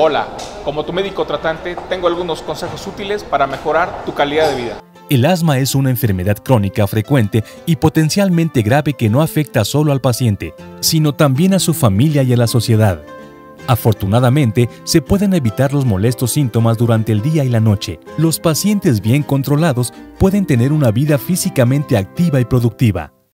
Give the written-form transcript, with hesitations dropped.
Hola, como tu médico tratante, tengo algunos consejos útiles para mejorar tu calidad de vida. El asma es una enfermedad crónica frecuente y potencialmente grave que no afecta solo al paciente, sino también a su familia y a la sociedad. Afortunadamente, se pueden evitar los molestos síntomas durante el día y la noche. Los pacientes bien controlados pueden tener una vida físicamente activa y productiva.